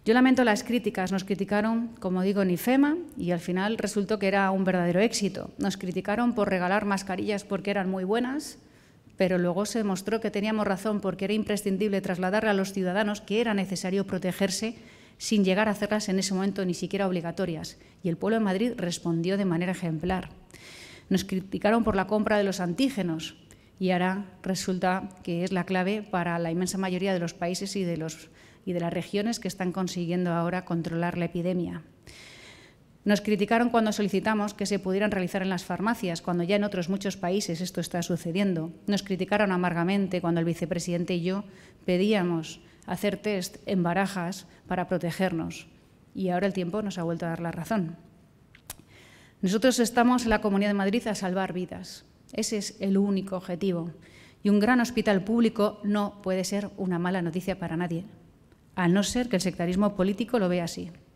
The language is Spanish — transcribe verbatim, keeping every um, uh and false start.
Yo lamento las críticas. Nos criticaron, como digo, en IFEMA y al final resultó que era un verdadero éxito. Nos criticaron por regalar mascarillas porque eran muy buenas, pero luego se demostró que teníamos razón porque era imprescindible trasladarle a los ciudadanos que era necesario protegerse sin llegar a hacerlas en ese momento ni siquiera obligatorias. Y el pueblo de Madrid respondió de manera ejemplar. Nos criticaron por la compra de los antígenos y ahora resulta que es la clave para la inmensa mayoría de los países y de, los, y de las regiones que están consiguiendo ahora controlar la epidemia. Nos criticaron cuando solicitamos que se pudieran realizar en las farmacias, cuando ya en otros muchos países esto está sucediendo. Nos criticaron amargamente cuando el vicepresidente y yo pedíamos hacer test en Barajas para protegernos. Y ahora el tiempo nos ha vuelto a dar la razón. Nosotros estamos en la Comunidad de Madrid a salvar vidas. Ese es el único objetivo. Y un gran hospital público no puede ser una mala noticia para nadie, a no ser que el sectarismo político lo vea así.